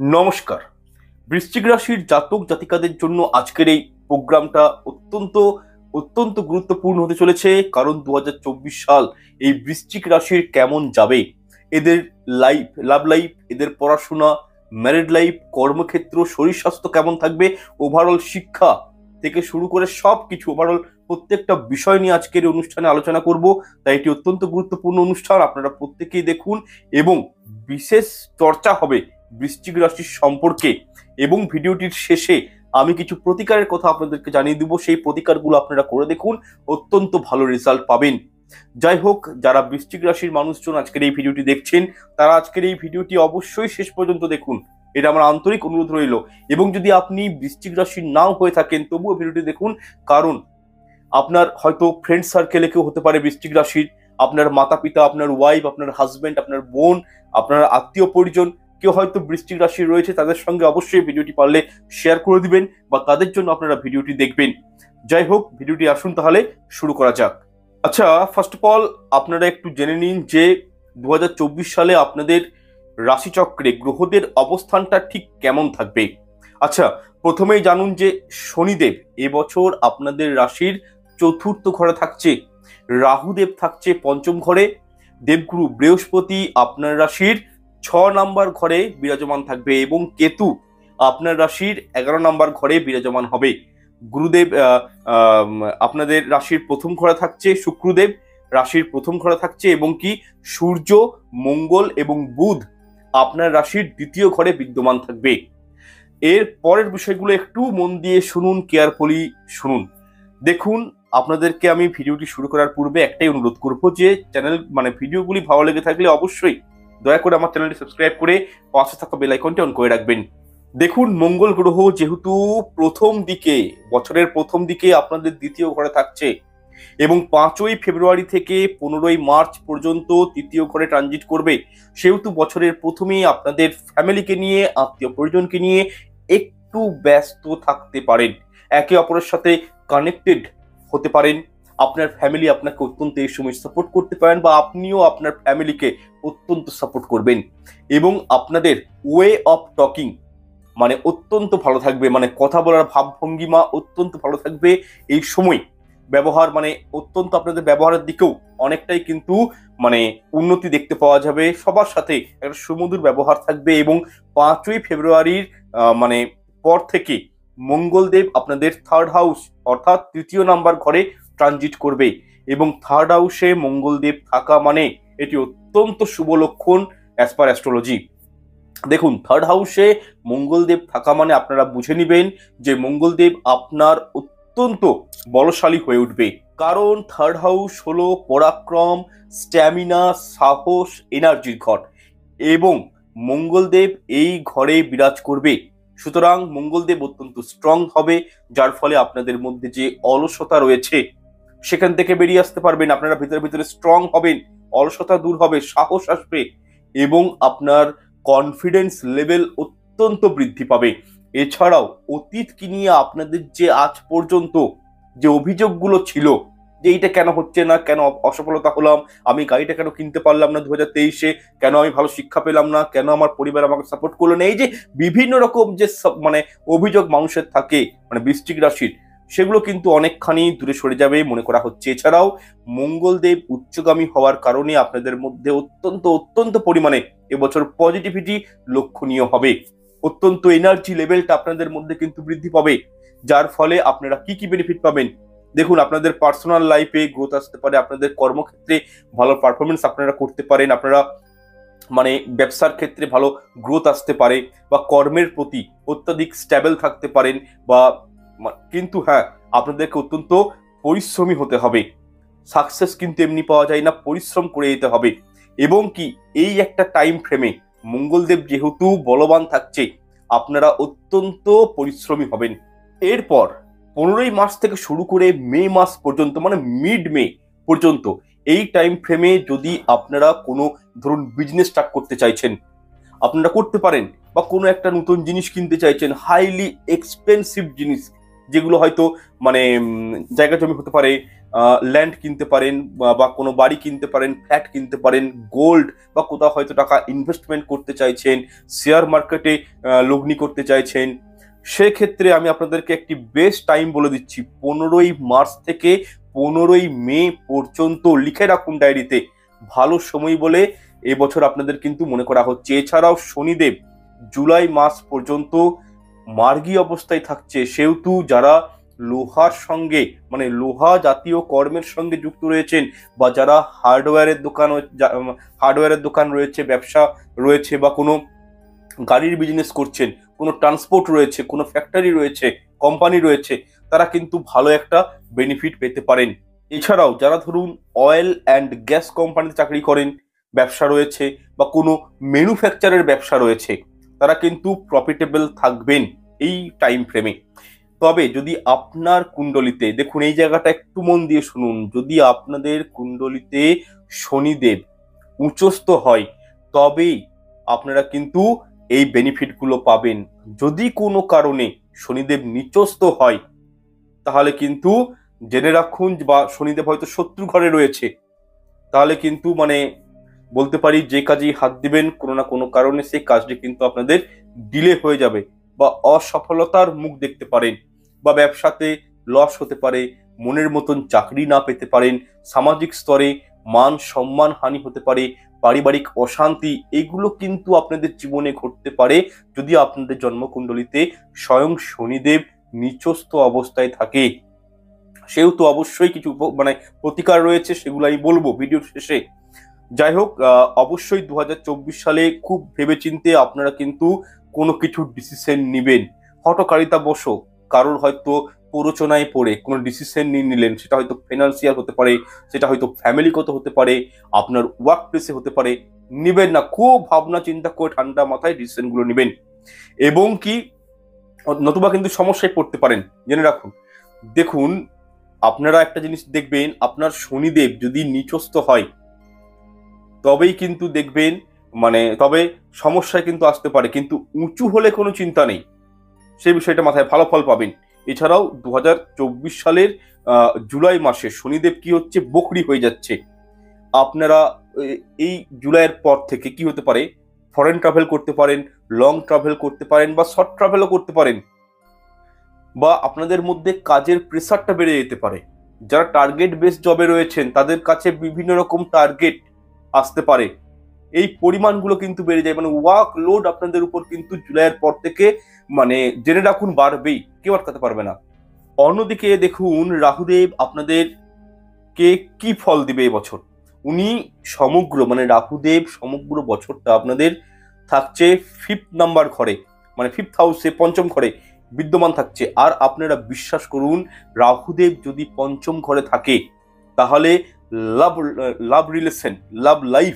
নমস্কার। বৃশ্চিক রাশির জাতক জাতিকাদের জন্য আজকের এই প্রোগ্রামটা অত্যন্ত অত্যন্ত গুরুত্বপূর্ণ হতে চলেছে, কারণ 2024 সাল এই বৃশ্চিক রাশির কেমন যাবে, এদের লাইফ, লাভ লাইফ, এদের পড়াশোনা, ম্যারিড লাইফ, কর্মক্ষেত্র, শরীর স্বাস্থ্য কেমন থাকবে, ওভারঅল শিক্ষা থেকে শুরু করে সবকিছু, ওভারঅল প্রত্যেকটা বিষয় নিয়ে আজকের এই অনুষ্ঠানে আলোচনা করব। তাই এটি অত্যন্ত গুরুত্বপূর্ণ অনুষ্ঠান, আপনারা প্রত্যেকেই দেখুন। এবং বিশেষ চর্চা হবে বৃশ্চিক রাশির সম্পর্কে, এবং ভিডিওটির শেষে আমি কিছু প্রতিকারের কথা আপনাদেরকে জানিয়ে দিব। সেই প্রতিকারগুলো আপনারা করে দেখুন, অত্যন্ত ভালো রেজাল্ট পাবেন। যাই হোক, যারা বৃশ্চিক রাশির মানুষজন আজকের এই ভিডিওটি দেখছেন, তারা আজকের এই ভিডিওটি অবশ্যই শেষ পর্যন্ত দেখুন, এটা আমার আন্তরিক অনুরোধ রইল। এবং যদি আপনি বৃশ্চিক রাশির নাও হয়ে থাকেন, তবুও ভিডিওটি দেখুন, কারণ আপনার হয়তো ফ্রেন্ড সার্কেলে কেউ হতে পারে বৃশ্চিক রাশির, আপনার মাতা পিতা, আপনার ওয়াইফ, আপনার হাজবেন্ড, আপনার বোন, আপনার আত্মীয় পরিজন কেউ হয়তো বৃশ্চিক রাশি রয়েছে, তাদের সঙ্গে অবশ্যই ভিডিওটি পারলে শেয়ার করে দিবেন, বা তাদের জন্য আপনারা ভিডিওটি দেখবেন। যাই হোক, ভিডিওটি আসুন তাহলে শুরু করা যাক। আচ্ছা, ফার্স্ট অফ অল আপনারা একটু জেনে নিন যে 2024 সালে আপনাদের রাশিচক্রে গ্রহদের অবস্থানটা ঠিক কেমন থাকবে। আচ্ছা, প্রথমেই জানুন যে শনিদেব এবছর আপনাদের রাশির চতুর্থ ঘরে থাকছে, রাহুদেব থাকছে পঞ্চম ঘরে, দেবগুরু বৃহস্পতি আপনার রাশির 6 নাম্বার ঘরে বিরাজমান থাকবে, এবং কেতু আপনার রাশির 11 নাম্বার ঘরে বিরাজমান হবে। গুরুদেব আপনাদের রাশির প্রথম ঘরে থাকছে, শুক্রদেব রাশির প্রথম ঘরে থাকছে, এবং কি সূর্য, মঙ্গল এবং বুধ আপনার রাশির দ্বিতীয় ঘরে বিদ্যমান থাকবে। এর পরের বিষয়গুলো একটু মন দিয়ে শুনুন, কেয়ারফুলি শুনুন। দেখুন, আপনাদেরকে আমি ভিডিওটি শুরু করার পূর্বে একটাই অনুরোধ করবো যে চ্যানেল ভিডিওগুলি ভালো লেগে থাকলে অবশ্যই দয়া করে আমার চ্যানেলটি সাবস্ক্রাইব করে পাশে থাকা বেল আইকনটি অন করে রাখবেন। দেখুন, মঙ্গল গ্রহ যেহেতু বছরের প্রথম দিকে আপনাদের দ্বিতীয় ঘরে থাকছে, এবং 5ই ফেব্রুয়ারি থেকে 15ই মার্চ পর্যন্ত তৃতীয় ঘরে ট্রানজিট করবে, সেহেতু বছরের প্রথমেই আপনাদের ফ্যামিলিকে নিয়ে, আত্মীয় পরিজনকে নিয়ে একটু ব্যস্ত থাকতে পারেন, একে অপরের সাথে কানেক্টেড হতে পারেন। আপনার ফ্যামিলি আপনাকে অত্যন্ত এই সময় সাপোর্ট করতে পারেন, বা আপনিও আপনার ফ্যামিলিকে অত্যন্ত সাপোর্ট করবেন। এবং আপনাদের ওয়ে অফ টকিং অত্যন্ত ভালো থাকবে, কথা বলার ভাবভঙ্গিমা অত্যন্ত ভালো থাকবে এই সময়। ব্যবহার অত্যন্ত আপনাদের ব্যবহারের দিকেও অনেকটাই কিন্তু উন্নতি দেখতে পাওয়া যাবে, সবার সাথে একটা সুমধুর ব্যবহার থাকবে। এবং 5ই ফেব্রুয়ারির পর থেকে মঙ্গলদেব আপনাদের থার্ড হাউস অর্থাৎ তৃতীয় নাম্বার ঘরে ট্রানজিট করবে, এবং থার্ড হাউসে মঙ্গলদেব থাকা এটি অত্যন্ত শুভ লক্ষণ অ্যাজ পার অ্যাস্ট্রোলজি। দেখুন, থার্ড হাউসে মঙ্গলদেব থাকা আপনারা বুঝে নিবেন যে মঙ্গলদেব আপনার অত্যন্ত বলশালী হয়ে উঠবে, কারণ থার্ড হাউস হলো পরাক্রম, স্ট্যামিনা, সাহস, এনার্জির ঘর, এবং মঙ্গলদেব এই ঘরে বিরাজ করবে। সুতরাং মঙ্গলদেব অত্যন্ত স্ট্রং হবে, যার ফলে আপনাদের মধ্যে যে অলসতা রয়েছে সেখান থেকে বেরিয়ে আসতে পারবেন, আপনারা ভিতরে ভিতরে স্ট্রং হবেন, অলসতা দূর হবে, সাহস আসবে, এবং আপনার কনফিডেন্স লেভেল অত্যন্ত বৃদ্ধি পাবে। এছাড়াও অতীতকে নিয়ে আপনাদের যে আজ পর্যন্ত যে অভিযোগগুলো ছিল, যে এইটা কেন হচ্ছে না, কেন অসফলতা হলাম, আমি গাড়িটা কেন কিনতে পারলাম না 2023-এ, কেন আমি ভালো শিক্ষা পেলাম না, কেন আমার পরিবার আমাকে সাপোর্ট করলো না, এই যে বিভিন্ন রকম যে অভিযোগ মানুষের থাকে বৃশ্চিক রাশির, সেগুলো কিন্তু অনেকখানি দূরে সরে যাবে মনে করা হচ্ছে। এছাড়াও মঙ্গলদেব উচ্চগামী হওয়ার কারণে আপনাদের মধ্যে অত্যন্ত অত্যন্ত পরিমাণে এবছর পজিটিভিটি লক্ষণীয় হবে, অত্যন্ত এনার্জি লেভেলটা আপনাদের মধ্যে কিন্তু বৃদ্ধি পাবে, যার ফলে আপনারা কি কি বেনিফিট পাবেন। দেখুন, আপনাদের পার্সোনাল লাইফে গ্রোথ আসতে পারে, আপনাদের কর্মক্ষেত্রে ভালো পারফরমেন্স আপনারা করতে পারেন, আপনারা ব্যবসার ক্ষেত্রে ভালো গ্রোথ আসতে পারে, বা কর্মের প্রতি অত্যাধিক স্ট্যাবল থাকতে পারেন, বা কিন্তু হ্যাঁ, আপনাদেরকে অত্যন্ত পরিশ্রমী হতে হবে। সাকসেস কিন্তু এমনি পাওয়া যায় না, পরিশ্রম করে যেতে হবে। এবং কি এই একটা টাইম ফ্রেমে মঙ্গলদেব যেহেতু বলবান থাকছে, আপনারা অত্যন্ত পরিশ্রমী হবেন। এরপর 15ই মার্চ থেকে শুরু করে মে মাস পর্যন্ত, মিড মে পর্যন্ত, এই টাইম ফ্রেমে যদি আপনারা কোনো ধরুন বিজনেস স্টার্ট করতে চাইছেন, আপনারা করতে পারেন, বা কোনো একটা নতুন জিনিস কিনতে চাইছেন, হাইলি এক্সপেন্সিভ জিনিস, যেগুলো হয়তো জায়গা জমি হতে পারে, ল্যান্ড কিনতে পারেন, বা কোনো বাড়ি কিনতে পারেন, ফ্ল্যাট কিনতে পারেন, গোল্ড বা কোথাও হয়তো টাকা ইনভেস্টমেন্ট করতে চাইছেন, শেয়ার মার্কেটে লগ্নি করতে চাইছেন, সেক্ষেত্রে আমি আপনাদেরকে একটি বেস্ট টাইম বলে দিচ্ছি। 15ই মার্চ থেকে 15ই মে পর্যন্ত লিখে রাখুন ডায়েরিতে, ভালো সময় বলে এবছর আপনাদের কিন্তু মনে করা হচ্ছে। এছাড়াও শনিদেব জুলাই মাস পর্যন্ত মার্গী অবস্থায় থাকছে, সেহেতু যারা লোহার সঙ্গে মানে লোহা জাতীয় কর্মের সঙ্গে যুক্ত রয়েছেন, বা যারা হার্ডওয়্যারের দোকান রয়েছে, ব্যবসা রয়েছে, বা কোনো গাড়ির বিজনেস করছেন, কোনো ট্রান্সপোর্ট রয়েছে, কোনো ফ্যাক্টরি রয়েছে, কোম্পানি রয়েছে, তারা কিন্তু ভালো একটা বেনিফিট পেতে পারেন। এছাড়াও যারা ধরুন অয়েল অ্যান্ড গ্যাস কোম্পানিতে চাকরি করেন, ব্যবসা রয়েছে, বা কোনো ম্যানুফ্যাকচারের ব্যবসা রয়েছে, তারা কিন্তু প্রফিটেবল থাকবেন এই টাইম ফ্রেমে। তবে যদি আপনার কুণ্ডলিতে, দেখুন এই জায়গাটা একটু মন দিয়ে শুনুন, যদি আপনাদের কুণ্ডলিতে শনিদেব উচ্চস্থ হয় তবেই আপনারা কিন্তু এই বেনিফিটগুলো পাবেন। যদি কোনো কারণে শনিদেব নিচস্থ হয় তাহলে কিন্তু জেনে রাখুন, বা শনিদেব হয়তো শত্রু ঘরে রয়েছে, তাহলে কিন্তু মানে বলতে পারি যে কাজেই হাত দিবেন কোনো না কোনো কারণে সেই কাজটি কিন্তু আপনাদের ডিলে হয়ে যাবে, বা অসফলতার মুখ দেখতে পারেন, বা ব্যবসাতে লস হতে পারে, মনের মতন চাকরি না পেতে পারেন, সামাজিক স্তরে মান সম্মান হানি হতে পারে, পারিবারিক অশান্তি, এগুলো কিন্তু আপনাদের জীবনে ঘটতে পারে যদি আপনাদের জন্মকুণ্ডলিতে স্বয়ং শনিদেব নিচস্থ অবস্থায় থাকে। সেহেতু অবশ্যই কিছু মানে প্রতিকার রয়েছে, সেগুলো আমি বলবো ভিডিওর শেষে। যাই হোক, অবশ্যই 2024 সালে খুব ভেবেচিন্তে আপনারা কিন্তু কোনো কিছু ডিসিশন নেবেন। হঠকারিতা বশত কারোর হয়তো প্ররোচনায় পড়ে কোনো ডিসিশন নিয়ে নিলেন, সেটা হয়তো ফিনান্সিয়াল হতে পারে, সেটা হয়তো ফ্যামিলিগত হতে পারে, আপনার ওয়ার্ক প্লেসে হতে পারে, নেবেন না। খুব ভাবনা চিন্তা করে ঠান্ডা মাথায় ডিসিশনগুলো নেবেন, এবং কি নতুবা কিন্তু সমস্যায় পড়তে পারেন, জেনে রাখুন। দেখুন, আপনারা একটা জিনিস দেখবেন, আপনার শনিদেব যদি নিচস্থ হয় তবেই কিন্তু দেখবেন মানে তবে সমস্যায় কিন্তু আসতে পারে, কিন্তু উঁচু হলে কোনো চিন্তা নেই, সেই বিষয়টা মাথায় ভালো ফল পাবেন। এছাড়াও 2024 সালের জুলাই মাসে শনিদেব কি হচ্ছে, বকরি হয়ে যাচ্ছে। আপনারা এই জুলাইয়ের পর থেকে কি হতে পারে, ফরেন ট্রাভেল করতে পারেন, লং ট্রাভেল করতে পারেন, বা শর্ট ট্রাভেলও করতে পারেন, বা আপনাদের মধ্যে কাজের প্রেসারটা বেড়ে যেতে পারে। যারা টার্গেট বেস জবে রয়েছেন তাদের কাছে বিভিন্ন রকম টার্গেট আসতে পারে, এই পরিমাণগুলো কিন্তু বেড়ে যায়, মানে ওয়ার্ক লোড আপনাদের উপর কিন্তু জুলাইয়ের পর থেকে মানে জেনে রাখুন বাড়বেই, কেউ আটকাতে পারবে না। অন্যদিকে দেখুন, রাহুদেব আপনাদেরকে কি ফল দিবে এবছর। উনি সমগ্র মানে রাহুদেব সমগ্র বছরটা আপনাদের থাকছে 5th নাম্বার ঘরে, মানে 5th হাউসে, পঞ্চম ঘরে বিদ্যমান থাকছে। আর আপনারা বিশ্বাস করুন, রাহুদেব যদি পঞ্চম ঘরে থাকে তাহলে লাভ লাভ রিলেশন, লাভ লাইফ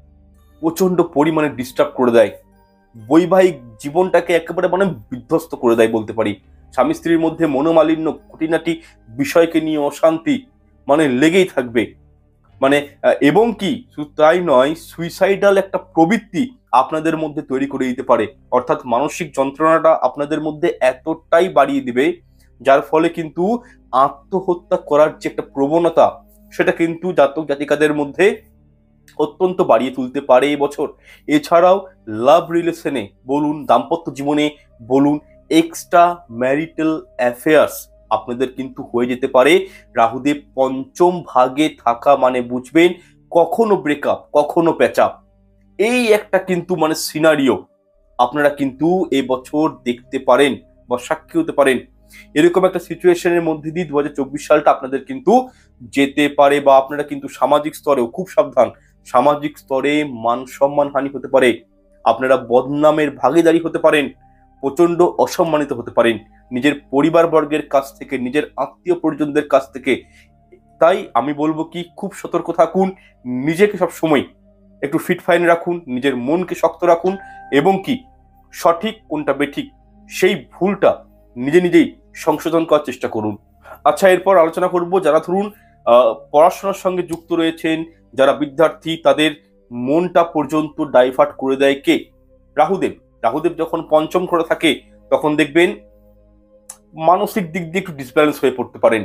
প্রচন্ড পরিমাণে ডিস্টার্ব করে দেয়, বৈবাহিক জীবনটাকে একেবারে মানে বিধ্বস্ত করে দেয় বলতে পারি। স্বামী স্ত্রীর মধ্যে মনোমালিন্য, খুঁটিনাটি বিষয়কে নিয়ে অশান্তি মানে লেগেই থাকবে, মানে এবং কি শুধু তাই নয়, সুইসাইডাল একটা প্রবৃত্তি আপনাদের মধ্যে তৈরি করে দিতে পারে। অর্থাৎ মানসিক যন্ত্রণাটা আপনাদের মধ্যে এতটাই বাড়িয়ে দিবে, যার ফলে কিন্তু আত্মহত্যা করার যে একটা প্রবণতা, সেটা কিন্তু জাতক জাতিকাদের মধ্যে অত্যন্ত বাড়িয়ে তুলতে পারে এবছর। এছাড়াও লাভ রিলেশনে বলুন, দাম্পত্য জীবনে বলুন, এক্সট্রা ম্যারিটাল অ্যাফেয়ার্স আপনাদের কিন্তু হয়ে যেতে পারে। রাহুদেব পঞ্চম ভাগে থাকা মানে বুঝবেন কখনো ব্রেকআপ, কখনো প্যাচআপ, এই একটা কিন্তু মানে সিনারিও আপনারা কিন্তু এবছর দেখতে পারেন বা সাক্ষী হতে পারেন। এরকম একটা সিচুয়েশনের মধ্যে দিয়ে 2024 সালটা আপনাদের কিন্তু যেতে পারে, বা আপনারা কিন্তু সামাজিক স্তরেও খুব সাবধান, সামাজিক স্তরে মান সম্মান হানি হতে পারে, আপনারা বদনামের ভাগীদারি হতে পারেন, প্রচন্ড অসম্মানিত হতে পারেন নিজের পরিবার বর্গের কাছ থেকে, নিজের আত্মীয় পরিজনদের কাছ থেকে। তাই আমি বলবো কি, খুব সতর্ক থাকুন, নিজেকে সব সময় একটু ফিট ফাইন রাখুন, নিজের মনকে শক্ত রাখুন, এবং কি সঠিক কোনটা বেঠিক সেই ভুলটা নিজে নিজেই সংশোধন করার চেষ্টা করুন। আচ্ছা, এরপর আলোচনা করব যারা ধরুন পড়াশোনার সঙ্গে যুক্ত রয়েছেন, যারা বিদ্যার্থী, তাদের মনটা পর্যন্ত ডাইভার্ট করে দেয় কে, রাহুদেব। রাহুদেব যখন পঞ্চম ঘরে থাকে তখন দেখবেন মানসিক দিক দিয়ে একটু ডিসব্যালেন্স হয়ে পড়তে পারেন,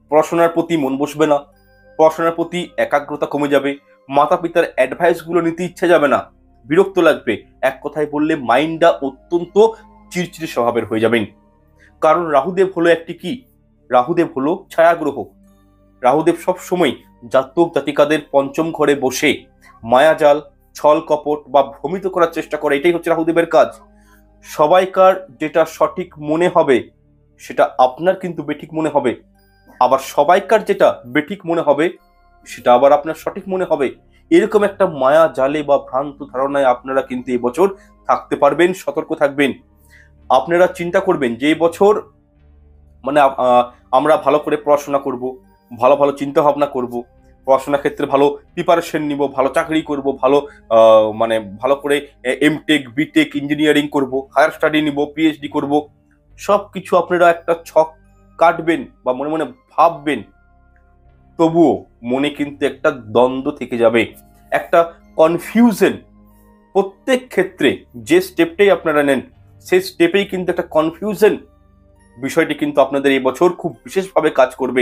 পড়াশোনার প্রতি মন বসবে না, পড়াশোনার প্রতি একাগ্রতা কমে যাবে, মাতা পিতার অ্যাডভাইসগুলো নিতে ইচ্ছা যাবে না, বিরক্ত লাগবে, এক কথায় বললে মাইন্ডটা অত্যন্ত চিড়চিড়ে স্বভাবের হয়ে যাবেন। কারণ রাহুদেব হলো একটি কি, রাহুদেব হলো ছায়াগ্রহ। রাহুদেব সব সময় জাতক জাতিকাদের পঞ্চম ঘরে বসে মায়াজাল, ছল কপট বা ভ্রমিত করার চেষ্টা করে, এটাই হচ্ছে রাহুদেবের কাজ। সবাইকার যেটা সঠিক মনে হবে সেটা আপনার কিন্তু বেঠিক মনে হবে, আবার সবাইকার যেটা বেঠিক মনে হবে সেটা আবার আপনার সঠিক মনে হবে। এরকম একটা মায়া জালে বা ভ্রান্ত ধারণায় আপনারা কিন্তু এবছর থাকতে পারবেন। সতর্ক থাকবেন। আপনারা চিন্তা করবেন যে এবছর মানে আমরা ভালো করে পড়াশোনা করব, ভালো ভালো চিন্তা ভাবনা করব, পড়াশোনার ক্ষেত্রে ভালো প্রিপারেশন নিব, ভালো চাকরি করব, ভালো মানে ভালো করে এমটেক বিটেক ইঞ্জিনিয়ারিং করব, হায়ার স্টাডি নিব, পিএইচডি করব। সব কিছু আপনারা একটা ছক কাটবেন বা মনে মনে ভাববেন, তবুও মনে কিন্তু একটা দ্বন্দ্ব থেকে যাবে, একটা কনফিউশন। প্রত্যেক ক্ষেত্রে যে স্টেপটাই আপনারা নেন সেই স্টেপেই কিন্তু একটা কনফিউশন বিষয়টি কিন্তু আপনাদের এই বছর খুব বিশেষভাবে কাজ করবে,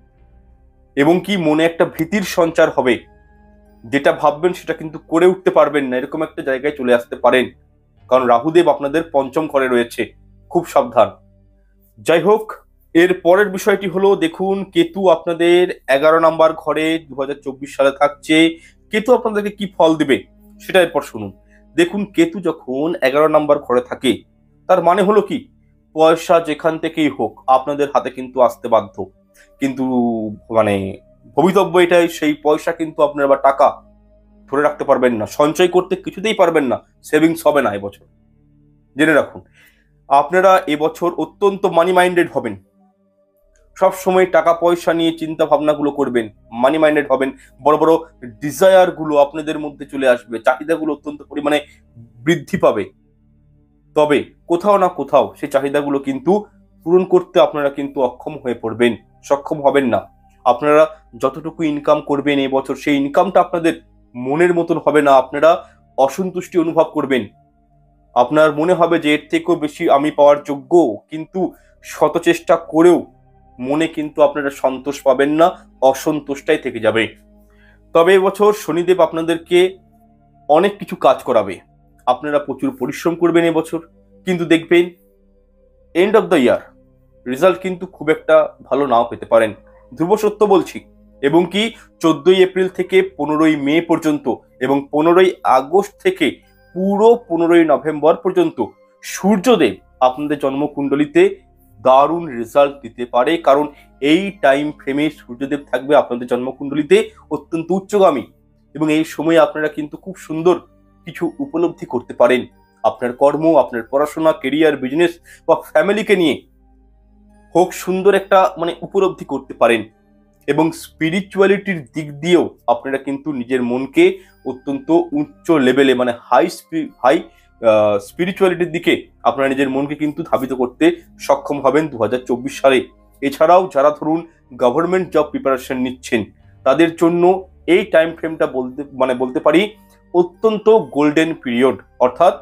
এবং কি মনে একটা ভীতির সঞ্চার হবে। যেটা ভাববেন সেটা কিন্তু করে উঠতে পারবেন না, এরকম একটা জায়গায় চলে আসতে পারেন, কারণ রাহুদেব আপনাদের পঞ্চম ঘরে রয়েছে। খুব সাবধান। যাই হোক, এর পরের বিষয়টি হলো, দেখুন কেতু আপনাদের 11 নম্বর ঘরে 2024 সালে থাকছে। কেতু আপনাদেরকে কি ফল দিবে সেটা এরপর শুনুন। দেখুন, কেতু যখন 11 নম্বর ঘরে থাকে তার মানে হলো কি, পয়সা যেখান থেকেই হোক আপনাদের হাতে কিন্তু আসতে বাধ্য। কিন্তু মানে ভবিতব্য এটাই, সেই পয়সা কিন্তু আপনার বা টাকা ধরে রাখতে পারবেন না, সঞ্চয় করতে কিছুতেই পারবেন না, সেভিংস হবে না এবছর। জেনে রাখুন, আপনারা এবছর অত্যন্ত মানি মাইন্ডেড হবেন, সব সময় টাকা পয়সা নিয়ে চিন্তা ভাবনাগুলো করবেন, মানি মাইন্ডেড হবেন, বড় বড় ডিজায়ার গুলো আপনাদের মধ্যে চলে আসবে, চাহিদাগুলো অত্যন্ত পরিমাণে বৃদ্ধি পাবে। তবে কোথাও না কোথাও সেই চাহিদাগুলো কিন্তু পূরণ করতে আপনারা কিন্তু অক্ষম হয়ে পড়বেন, সক্ষম হবেন না। আপনারা যতটুকু ইনকাম করবেন এবছর সেই ইনকামটা আপনাদের মনের মতন হবে না, আপনারা অসন্তুষ্টি অনুভব করবেন। আপনার মনে হবে যে এর থেকেও বেশি আমি পাওয়ার যোগ্য, কিন্তু শত চেষ্টা করেও মনে কিন্তু আপনারা সন্তোষ পাবেন না, অসন্তোষটাই থেকে যাবে। তবে এবছর শনিদেব আপনাদেরকে অনেক কিছু কাজ করাবে, আপনারা প্রচুর পরিশ্রম করবেন এবছর, কিন্তু দেখবেন end of the year result কিন্তু খুব একটা ভালো নাও পেতে পারেন, ধ্রুব সত্য বলছি। এবং কি 14ই এপ্রিল থেকে 15ই মে পর্যন্ত এবং 15ই আগস্ট থেকে পুরো 15ই নভেম্বর পর্যন্ত সূর্যদেব আপনাদের জন্মকুণ্ডলিতে দারুণ রেজাল্ট দিতে পারে, কারণ এই টাইম ফ্রেমে সূর্যদেব থাকবে আপনাদের জন্মকুণ্ডলিতে অত্যন্ত উচ্চগামী, এবং এই সময়ে আপনারা কিন্তু খুব সুন্দর কিছু উপলব্ধি করতে পারেন। আপনার কর্ম, আপনার পড়াশোনা, কেরিয়ার, বিজনেস বা ফ্যামিলিকে নিয়ে হোক, সুন্দর একটা মানে উপলব্ধি করতে পারেন। এবং স্পিরিচুয়ালিটির দিক দিয়েও আপনারা কিন্তু নিজের মনকে অত্যন্ত উচ্চ লেভেলে মানে হাই স্পিরিচুয়ালিটির দিকে আপনারা নিজের মনকে কিন্তু ধাবিত করতে সক্ষম হবেন 2024 সালে। এছাড়াও যারা ধরুন গভর্নমেন্ট জব প্রিপারেশন নিচ্ছেন তাদের জন্য এই টাইম ফ্রেমটা বলতে পারি অত্যন্ত গোল্ডেন পিরিয়ড, অর্থাৎ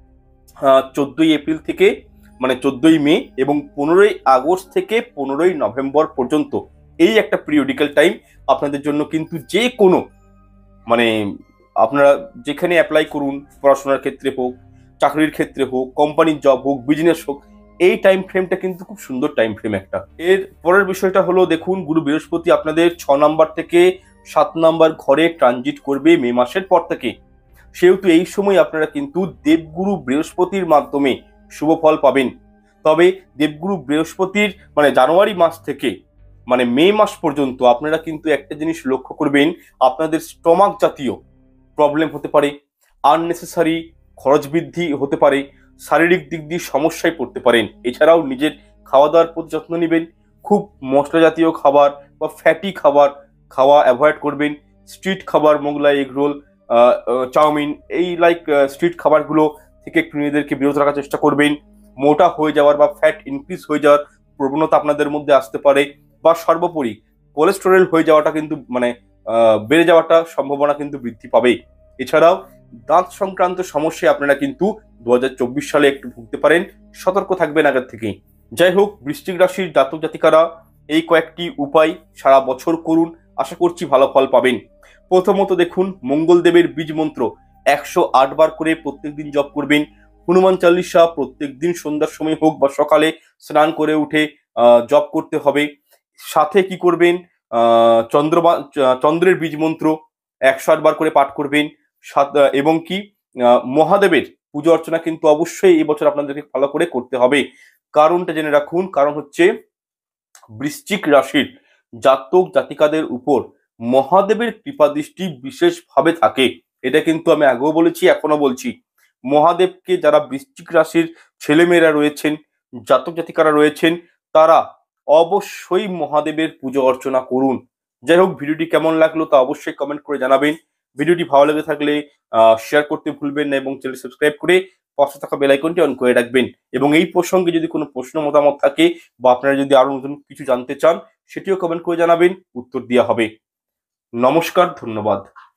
14ই এপ্রিল থেকে মানে 14ই মে এবং 15ই আগস্ট থেকে 15ই নভেম্বর পর্যন্ত এই একটা পিরিয়ডিক্যাল টাইম আপনাদের জন্য কিন্তু যে কোনো মানে আপনারা যেখানে অ্যাপ্লাই করুন, পড়াশোনার ক্ষেত্রে হোক, চাকরির ক্ষেত্রে হোক, কোম্পানির জব হোক, বিজনেস হোক, এই টাইম ফ্রেমটা কিন্তু খুব সুন্দর টাইম ফ্রেম একটা। এর পরের বিষয়টা হলো, দেখুন গুরু বৃহস্পতি আপনাদের 6 নম্বর থেকে 7 নম্বর ঘরে ট্রানজিট করবে মে মাসের পর থেকে। সেহেতু এই সময় আপনারা কিন্তু দেবগুরু বৃহস্পতির মাধ্যমে শুভ ফল পাবেন। তবে দেবগুরু বৃহস্পতির মানে জানুয়ারি মাস থেকে মানে মে মাস পর্যন্ত আপনারা কিন্তু একটা জিনিস লক্ষ্য করবেন, আপনাদের স্টমাক জাতীয় প্রবলেম হতে পারে, আননেসেসারি খরচ বৃদ্ধি হতে পারে, শারীরিক দিক দিয়ে সমস্যায় পড়তে পারেন। এছাড়াও নিজের খাওয়া দাওয়ার প্রতি যত্ন নেবেন, খুব মশলা জাতীয় খাবার বা ফ্যাটি খাবার খাওয়া অ্যাভয়েড করবেন। স্ট্রিট খাবার, মোগলাই, এগরোল, চাউমিন, এই স্ট্রিট খাবারগুলো থেকে একটু নিজেদেরকে বিরত রাখার চেষ্টা করবেন। মোটা হয়ে যাওয়ার বা ফ্যাট ইনক্রিজ হয়ে যাওয়ার প্রবণতা আপনাদের মধ্যে আসতে পারে, বা সর্বোপরি কোলেস্টেরল হয়ে যাওয়াটা কিন্তু মানে বেড়ে যাওয়াটা সম্ভাবনা কিন্তু বৃদ্ধি পাবে। এছাড়াও দাঁত সংক্রান্ত সমস্যায় আপনারা কিন্তু 2024 সালে একটু ভুগতে পারেন, সতর্ক থাকবেন আগের থেকেই। যাই হোক, বৃশ্চিক রাশির জাতক জাতিকারা এই কয়েকটি উপায় সারা বছর করুন, আশা করছি ভালো ফল পাবেন। প্রথমত দেখুন, মঙ্গলদেবের বীজ মন্ত্র 108 বার করে প্রত্যেকদিন জপ করবেন। হনুমান চালিসা প্রত্যেকদিন সন্ধ্যার সময় হোক বা সকালে স্নান করে উঠে জপ করতে হবে। সাথে কি করবেন, চন্দ্রের বীজ মন্ত্র 108 বার করে পাঠ করবেন। এবং কি মহাদেবের পুজো অর্চনা কিন্তু অবশ্যই এই বছর আপনাদেরকে ভালো করে করতে হবে। কারণটা জেনে রাখুন, কারণ হচ্ছে বৃশ্চিক রাশির জাতক জাতিকাদের উপর মহাদেবের কৃপা দৃষ্টি বিশেষভাবে থাকে। এটা কিন্তু আমি আগেও বলেছি, এখনো বলছি। মহাদেবকে যারা বৃশ্চিক রাশির ছেলেমেয়েরা রয়েছেন, জাতক জাতিকারা রয়েছেন, তারা অবশ্যই মহাদেবের পুজো অর্চনা করুন। যাই হোক, ভিডিওটি কেমন লাগলো তা অবশ্যই কমেন্ট করে জানাবেন। ভিডিওটি ভালো লেগে থাকলে শেয়ার করতে ভুলবেন না এবং চ্যানেল সাবস্ক্রাইব করে পাশে থাকা বেল আইকনটি অন করে রাখবেন। এবং এই প্রসঙ্গে যদি কোনো প্রশ্ন মতামত থাকে বা আপনারা যদি আরো নতুন কিছু জানতে চান, সেটিও কমেন্ট করে জানাবেন, উত্তর দেওয়া হবে। নমস্কার, ধন্যবাদ।